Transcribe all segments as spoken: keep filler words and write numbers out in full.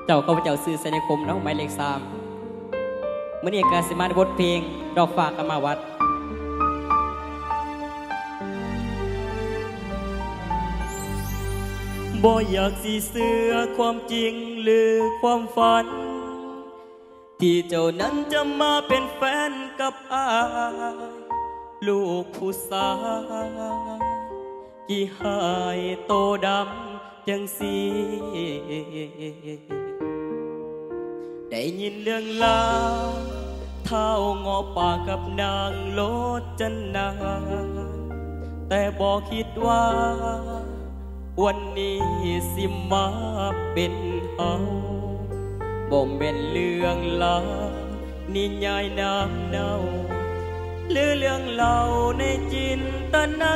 เจ้าข้าพเจ้าซื้อใส่ในคมน้องหมายเลขสามเมื่อนี้กาสิมาบทเพลงดอกฝากกมาวัดบ่อยากสิเสือความจริงหรือความฝันที่เจ้านั้นจะมาเป็นแฟนกับอายลูกผู้สาวกี่หายโตดำจังสีได้ยินเรื่องราวเท่างอป่ากับนางโลจันนาแต่บอกคิดว่าวันนี้สิมาเป็นเฮาบ่มเป็นเรื่องลานิยายน้ำเน่าหรือเรื่องเล่าในจินตนา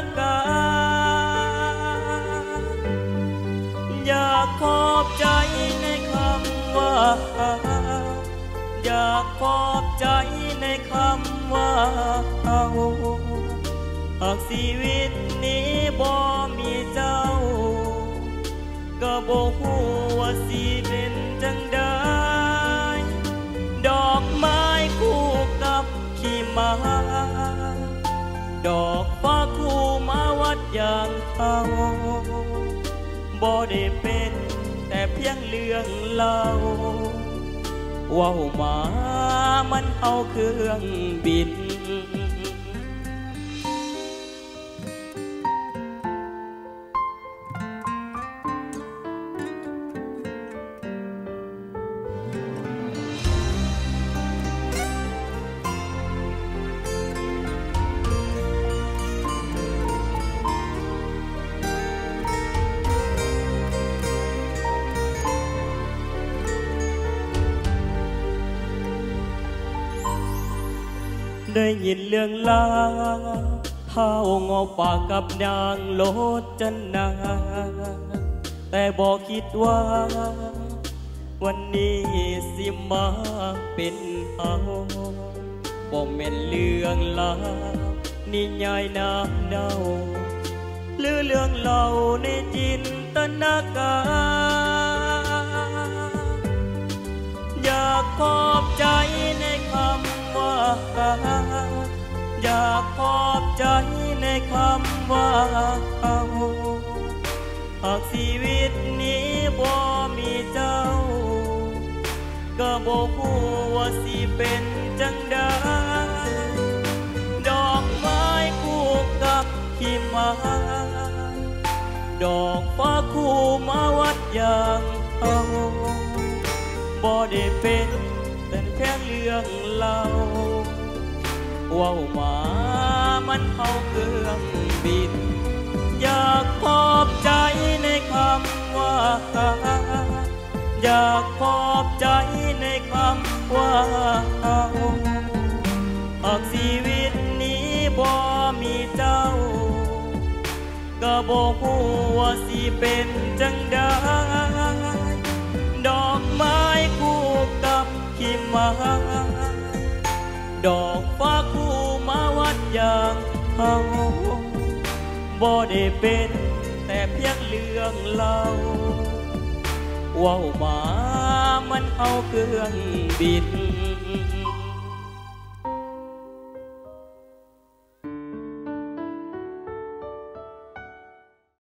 การอยากขอบใจในคำว่าอยากขอบใจในคำว่าเอาหากชีวิตนี้บ่มีเจ้าก็บ่ฮู้ว่าสิเป็นจังใดดอกไม้คู่กับขี่ม้าดอกฟ้าคู่มาวัดอย่างเฮาบ่ได้เป็นแต่เพียงเรื่องเล่าว้าวมามันเอาเครื่องบินได้ยินเรื่องลาวเท้างอป่ากับนางโลจันนาแต่บอกคิดว่าวันนี้สิมาเป็นเฮาบ่แม่นเรื่องลาวนิยายน้ำเน่าหรือเรื่องเล่าในจินตนาการอยากขอบใจในคำว่าอยากขอบใจในคำว่าเอาหากชีวิตนี้บ่มีเจ้าก็บ่ฮู้ว่าสิเป็นจังใดดอกไม้คู่กับขี่ม้าดอกฟ้าคู่มาวัดอย่างเอาบ่ได้เป็นแต่แค่เรื่องเล่าว้าวมามันเอาเครื่องบินอยากขอบใจในคำว่าอยากขอบใจในคำว่าเอาหากชีวิตนี้บ่มีเจ้าก็บ่ฮู้ว่าสิเป็นจังใดดอกไม้คู่กับขี่ม้าดอกฟ้าคู่มาวัดอย่างเฮาบ่ได้เป็นแต่เพียงเรื่องเล่าว้าวมามันเอาเครื่องบิน